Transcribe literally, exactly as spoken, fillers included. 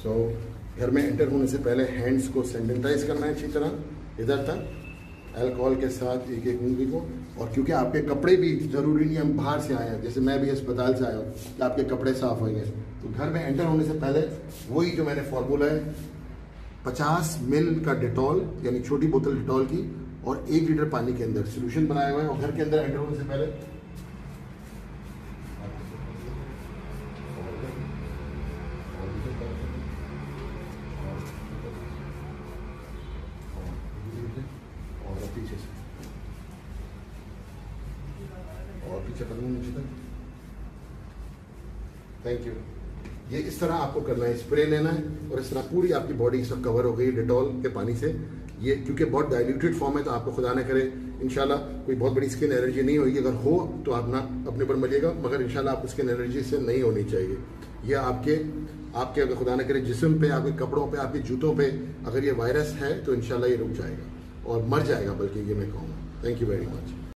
सो घर में एंटर होने से पहले हैंड्स को सैनिटाइज करना है अच्छी तरह, इधर तक अल्कोहल के साथ एक एक उंगली को। और क्योंकि आपके कपड़े भी ज़रूरी नहीं हम बाहर से आए हैं, जैसे मैं भी अस्पताल से आया हूँ, कि आपके कपड़े साफ होंगे, तो घर में एंटर होने से पहले वही जो मैंने फॉर्मूला है, पचास मिल का डिटॉल यानी छोटी बोतल डिटॉल की और एक लीटर पानी के अंदर सोल्यूशन बनाया हुआ है। और घर के अंदर एंटर होने से पहले और पीछे से और पीछे करना नीचे तक। Thank you. ये इस तरह आपको करना है, स्प्रे लेना है और इस तरह पूरी आपकी बॉडी सब कवर हो गई डिटॉल के पानी से। ये क्योंकि बहुत डाइल्यूटेड फॉर्म है तो आपको खुदा ना करे इंशाल्लाह कोई बहुत बड़ी स्किन एलर्जी नहीं होगी। अगर हो तो आप ना अपने पर मलिएगा, मगर इंशाल्लाह आपको स्किन एलर्जी से नहीं होनी चाहिए। ये आपके आपके अगर खुदा ना करे जिस्म पे, आपके कपड़ों पे, आपके जूतों पे अगर ये वायरस है तो इंशाल्लाह ये रुक जाएगा और मर जाएगा, बल्कि ये मैं कहूँगा। Thank you very much.